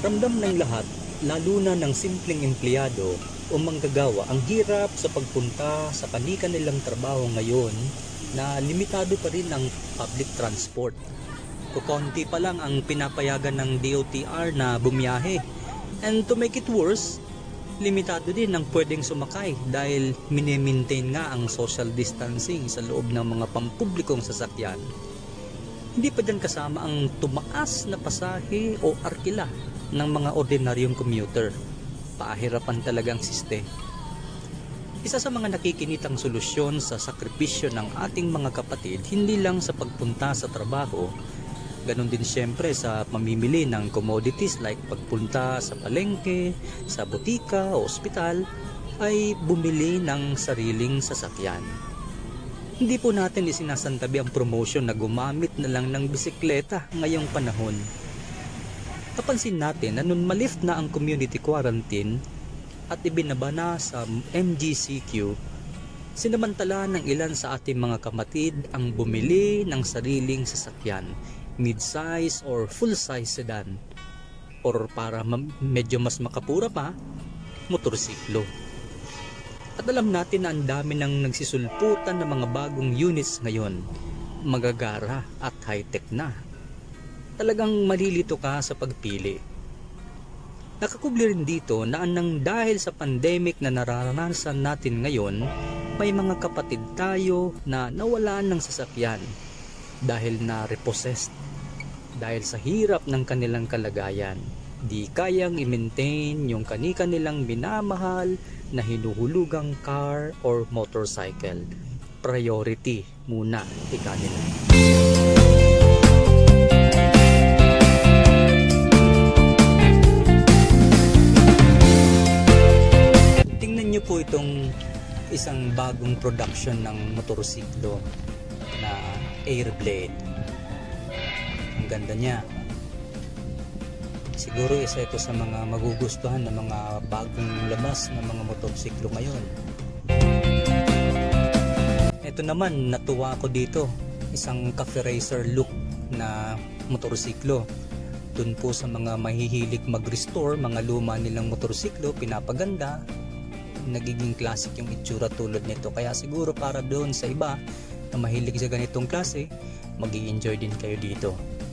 Ramdam ng lahat, lalo na ng simpleng empleyado o manggagawa, ang hirap sa pagpunta sa kani-kanilang trabaho ngayon na limitado pa rin ang public transport. Kukonti pa lang ang pinapayagan ng DOTR na bumiyahe. And to make it worse, limitado din ang pwedeng sumakay dahil mini-maintain nga ang social distancing sa loob ng mga pampublikong sasakyan. Hindi pa dyan kasama ang tumaas na pasahe o arkila ng mga ordinaryong commuter. Paahirapan talagang siste. Isa sa mga nakikinitang solusyon sa sakripisyo ng ating mga kapatid, hindi lang sa pagpunta sa trabaho, ganun din siyempre sa pamimili ng commodities like pagpunta sa palengke, sa butika o ospital, ay bumili ng sariling sasakyan. Hindi po natin isinasantabi ang promotion na gumamit na lang ng bisikleta ngayong panahon. Napansin natin na nung malift na ang community quarantine at ibinaba na sa MGCQ, sinamantala ng ilan sa ating mga kapatid ang bumili ng sariling sasakyan, mid-size or full-size sedan, or para medyo mas makapura pa, motorsiklo. At alam natin na ang dami nang nagsisulputan ng mga bagong units ngayon, magagara at high-tech na. Talagang malilito ka sa pagpili. Nakakubli rin dito na nang dahil sa pandemic na nararanasan natin ngayon, may mga kapatid tayo na nawalan ng sasakyan dahil na repossessed. Dahil sa hirap ng kanilang kalagayan, di kayang i-maintain yung kani-kanilang minamahal na hinuhulugang car or motorcycle. Priority muna ika nila. Tingnan nyo po itong isang bagong production ng motorsiklo na Airblade. Ang ganda niya. Siguro isa ito sa mga magugustuhan ng mga bagong labas ng mga motorsiklo ngayon. Ito naman, natuwa ako dito. Isang cafe racer look na motorsiklo. Dun po sa mga mahihilig mag-restore, mga luma nilang motorsiklo, pinapaganda. Nagiging classic yung itsura tulad nito. Kaya siguro para doon sa iba na mahilig sa ganitong klase, mag-i-enjoy din kayo dito.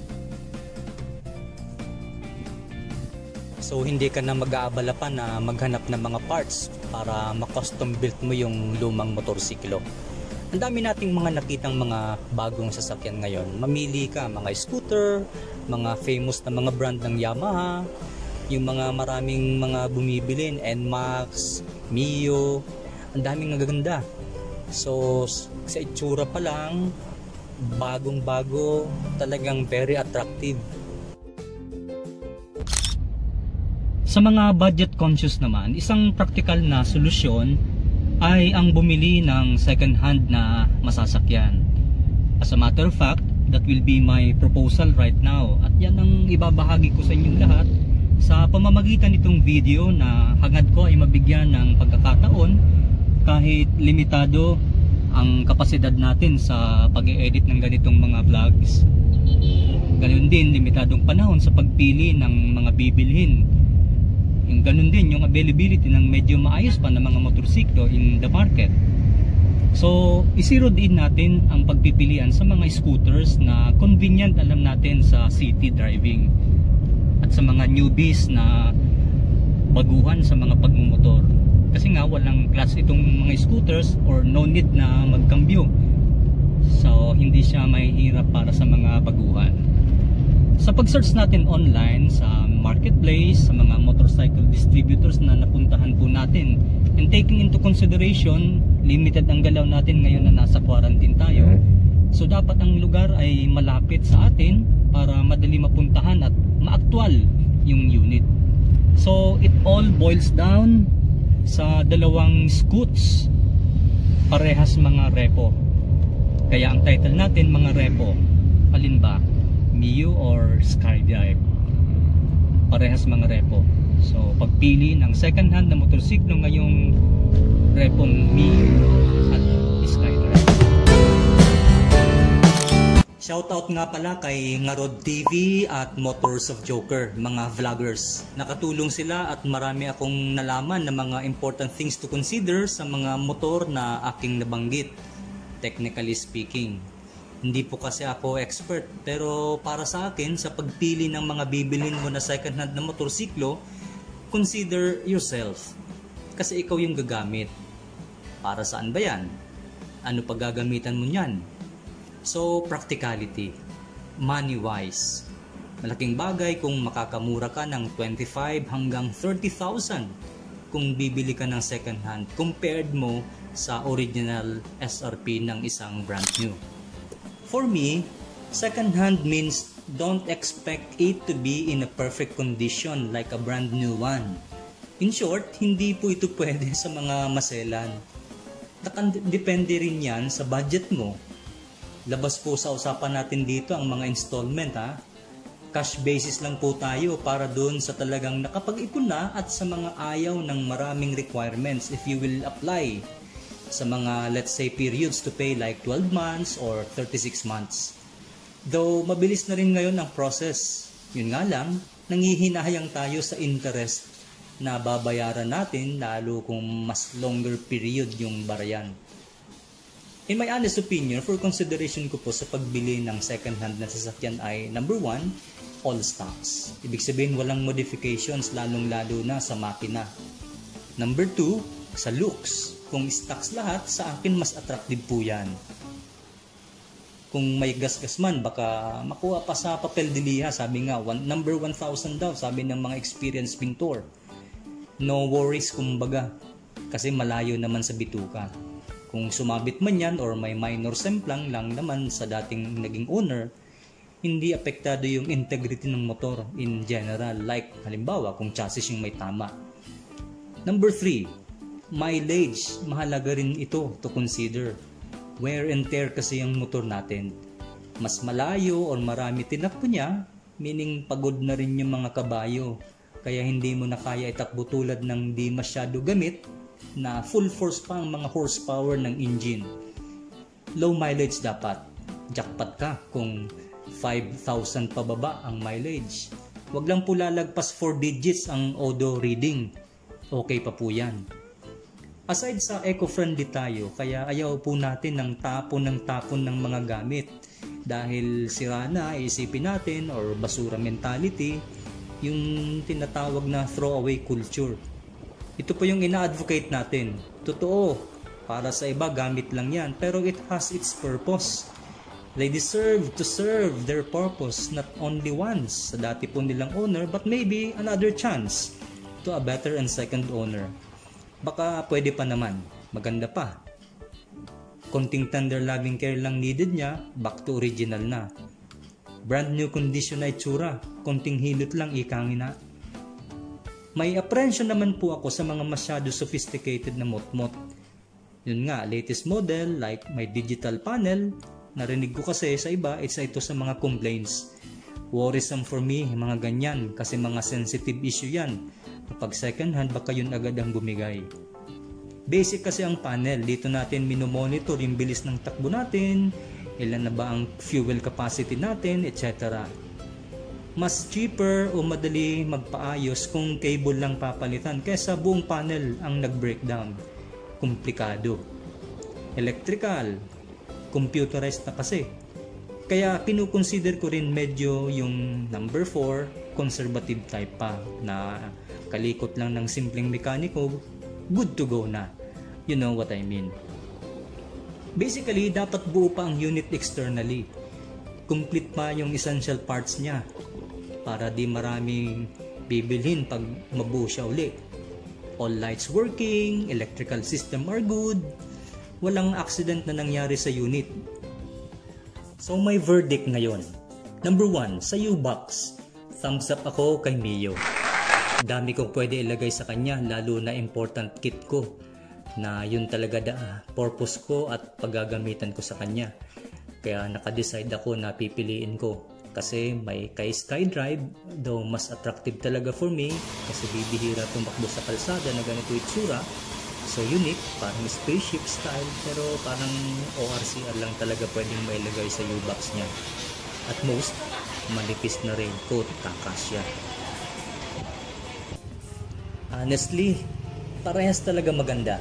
So hindi ka na mag-aabala pa na maghanap ng mga parts para ma-custom build mo yung lumang motorsiklo. Ang dami nating mga nakitang mga bagong sasakyan ngayon. Mamili ka, mga scooter, mga famous na mga brand ng Yamaha, yung mga maraming mga bumibilin, NMAX, Mio, ang daming nagaganda. So sa itsura pa lang, bagong-bago, talagang very attractive. Sa mga budget conscious naman, isang practical na solusyon ay ang bumili ng second hand na masasakyan. As a matter of fact, that will be my proposal right now. At yan ang ibabahagi ko sa inyong lahat sa pamamagitan nitong video na hangad ko ay mabigyan ng pagkakataon kahit limitado ang kapasidad natin sa pag-e-edit ng ganitong mga vlogs. Ganoon din, limitadong panahon sa pagpili ng mga bibilhin. Yung ganun din yung availability ng medyo maayos pa na mga motorsiklo in the market. So isiro din natin ang pagpipilian sa mga scooters na convenient, alam natin, sa city driving, at sa mga newbies na baguhan sa mga pagmumotor. Kasi nga walang clutch itong mga scooters or no need na magkambyo. So hindi siya mahihirap para sa mga baguhan. Sa pag-search natin online sa marketplace, sa mga motorcycle distributors na napuntahan po natin, and taking into consideration limited ang galaw natin ngayon na nasa quarantine tayo, so dapat ang lugar ay malapit sa atin para madali mapuntahan at maaktwal yung unit. So it all boils down sa dalawang scoots, parehas mga REPO. Kaya ang title natin, mga REPO. Alin ba? Mio or skydrive? Parehas mga REPO. So pagpili ng second hand na motorsiklo ngayong REPO Mio at skydrive. Shoutout nga pala kay Ngarod TV at Motors of Joker, mga vloggers. Nakatulong sila at marami akong nalaman na mga important things to consider sa mga motor na aking nabanggit, technically speaking. Hindi po kasi ako expert, pero para sa akin, sa pagpili ng mga bibilhin mo na second hand na motorsiklo, consider yourself. Kasi ikaw yung gagamit. Para saan ba yan? Ano pa gagamitan mo niyan? So, practicality, money-wise. Malaking bagay kung makakamura ka ng 25 hanggang 30,000 kung bibili ka ng second hand compared mo sa original SRP ng isang brand new. For me, second hand means don't expect it to be in a perfect condition like a brand new one. In short, hindi po ito pwede sa mga maselan. Depende rin yan sa budget mo. Labas po sa usapan natin dito ang mga installment ha. Cash basis lang po tayo para doon sa talagang nakapag-ipon na at sa mga ayaw ng maraming requirements if you will apply sa mga let's say periods to pay like 12 months or 36 months. Though mabilis na rin ngayon ang process. Yun nga lang, nanghihinayang tayo sa interest na babayaran natin lalo kung mas longer period yung barayan. In my honest opinion, for consideration ko po sa pagbili ng second hand na sasakyan ay number 1, all stocks. Ibig sabihin walang modifications lalong-lalo na sa makina. Number 2, sa looks. Kung stocks lahat, sa akin mas attractive po yan. Kung may gasgas man, baka makuha pa sa papel de liha. Sabi nga, number 1,000 daw, sabi ng mga experienced pintor. No worries kumbaga, kasi malayo naman sa bituka. Kung sumabit man yan or may minor semplang lang naman sa dating naging owner, hindi apektado yung integrity ng motor in general. Like halimbawa kung chassis yung may tama. Number 3, mileage. Mahalaga rin ito to consider. Wear and tear kasi yung motor natin. Mas malayo or marami tinakbo niya, meaning pagod na rin yung mga kabayo. Kaya hindi mo na kaya itakbo tulad ng di masyado gamit na full force pa ang mga horsepower ng engine. Low mileage dapat. Jackpot ka kung 5,000 pababa ang mileage. Huwag lang po lalagpas 4 digits ang odo reading. Okay pa po yan. Aside sa eco-friendly tayo, kaya ayaw po natin ng tapon ng mga gamit. Dahil sira na, isipin natin, or basura mentality, yung tinatawag na throwaway culture. Ito po yung ina-advocate natin. Totoo, para sa iba gamit lang yan, pero it has its purpose. They deserve to serve their purpose not only once sa dati po nilang owner, but maybe another chance to a better and second owner. Baka pwede pa naman, maganda pa. Konting tender loving care lang needed niya, back to original na. Brand new condition na itsura, konting hilot lang ikangin na. May apprehension naman po ako sa mga masyado sophisticated na motmot. Yun nga, latest model like may digital panel. Narinig ko kasi sa iba, ito sa mga complaints. Worrisome for me, mga ganyan, kasi mga sensitive issue yan. Kapag second hand, baka yun agad ang bumigay. Basic kasi ang panel. Dito natin minomonitor yung bilis ng takbo natin, ilan na ba ang fuel capacity natin, etc. Mas cheaper o madali magpaayos kung cable lang papalitan kaysa buong panel ang nag-breakdown. Komplikado. Electrical, computerized na kasi. Kaya kinukonsider ko rin medyo yung number 4, conservative type pa, na kalikot lang ng simpleng mekaniko, good to go na. You know what I mean. Basically, dapat buo pa ang unit externally. Complete pa yung essential parts niya para di maraming bibilhin pag mabuo siya uli. All lights working, electrical system are good, walang accident na nangyari sa unit. So my verdict ngayon. Number 1, sa U-Box. Thumbs up ako kay Mio. Dami kong pwede ilagay sa kanya, lalo na important kit ko. Na yun talaga purpose ko at paggagamitan ko sa kanya. Kaya nakadecide ako na pipiliin ko. Kasi may kay skydrive, though mas attractive talaga for me kasi bibihira tumakbo sa kalsada na ganito itsura. So unique, parang spaceship style, pero parang ORCR lang talaga pwedeng mailagay sa U-box niya. At most, manipis na raincoat, kakasya. Honestly, parehas talaga maganda.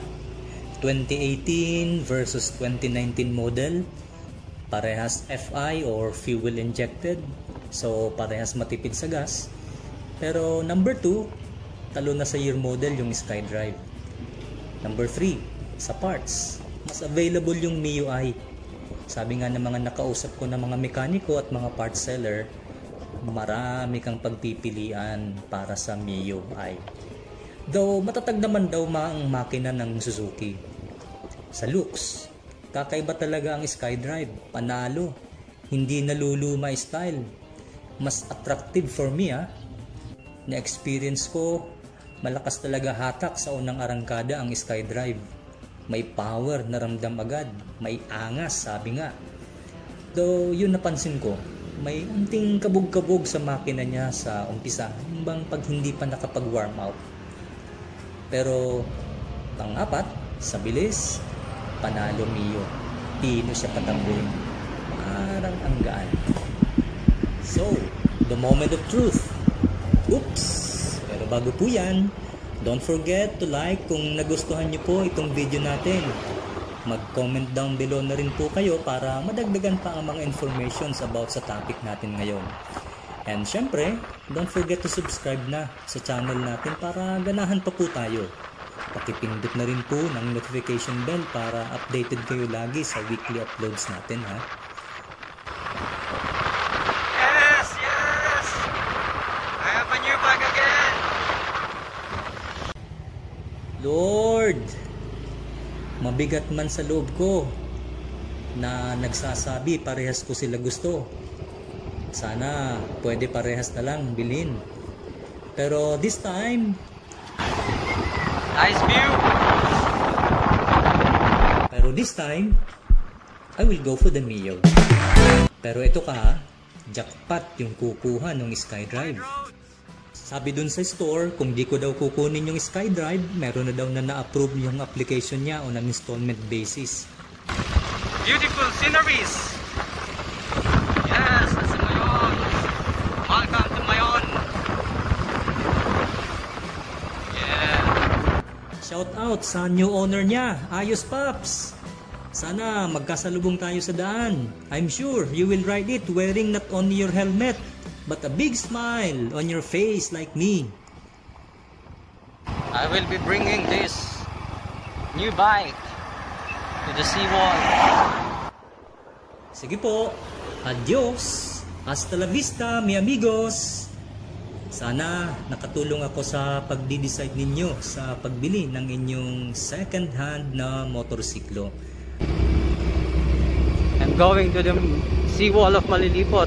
2018 versus 2019 model, parehas FI or fuel injected, so parehas matipid sa gas. Pero number 2, talo na sa year model yung skydrive. Number 3, sa parts, mas available yung MIUI. Sabi nga ng mga nakausap ko na mga mekaniko at mga parts seller, marami kang pagpipilian para sa MIUI. Though matatag naman daw ang makina ng Suzuki. Sa looks, kakaiba talaga ang skydrive, panalo, hindi naluluma style. Mas attractive for me Na-experience ko, malakas talaga hatak sa unang arangkada ang skydrive. May power na ramdam agad, may angas sabi nga. Though yun napansin ko, may unting kabog-kabog sa makina niya sa umpisa, yung bang pag hindi pa nakapag-warm out. Pero pang-apat, sa bilis, panalo Mio. Pino siya patambuhin. Parang ang gaan. So, the moment of truth. Oops! Pero bago po yan, don't forget to like kung nagustuhan niyo po itong video natin. Mag-comment down below na rin po kayo para madagdagan pa ang mga informations about sa topic natin ngayon. And syempre, don't forget to subscribe na sa channel natin para ganahan pa po tayo. Pakipindot na rin po ng notification bell para updated kayo lagi sa weekly uploads natin Yes! I have a new bag again! Lord! Mabigat man sa loob ko na nagsasabi parehas ko sila gusto. Sana pwede parehas na lang bilhin. Pero this time, Nice view! Pero this time, I will go for the Mio. Pero ito ka jackpot yung kukuha ng skydrive. Sabi dun sa store, kung di ko daw kukunin yung skydrive, meron na daw na na-approve yung application niya on an installment basis. Beautiful sceneries! Yes, nasa ngayon! Welcome to Mayon! Yeah! Shout out sa new owner niya, Ayos Paps! Sana magkasalubong tayo sa daan. I'm sure you will ride it wearing not only your helmet, but a big smile on your face like me. I will be bringing this new bike to the seawall. Sige po, adios! Hasta la vista, mi amigos! Sana nakatulong ako sa pagdi-decide ninyo sa pagbili ng inyong second-hand na motorsiklo. I'm going to the seawall of Malilipot.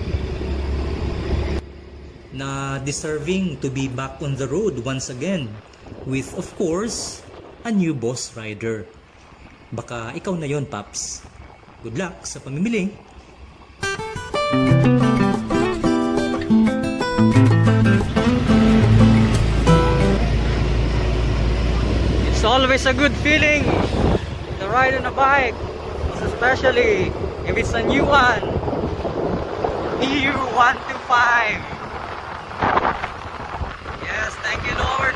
Na deserving to be back on the road once again with, of course, a new boss rider. Baka ikaw na yon, Paps. Good luck sa pamimili. It's always a good feeling to ride on a bike, especially if it's a new one. i125. Yes, thank you, Lord.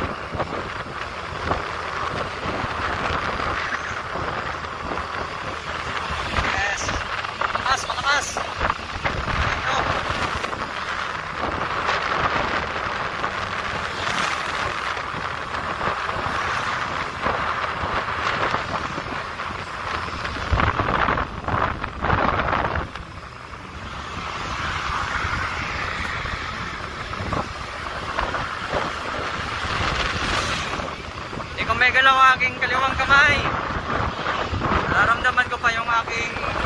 Yes. Malakas, malakas. Ito. May galaw aking kaliwang kamay. Nararamdaman ko pa yung aking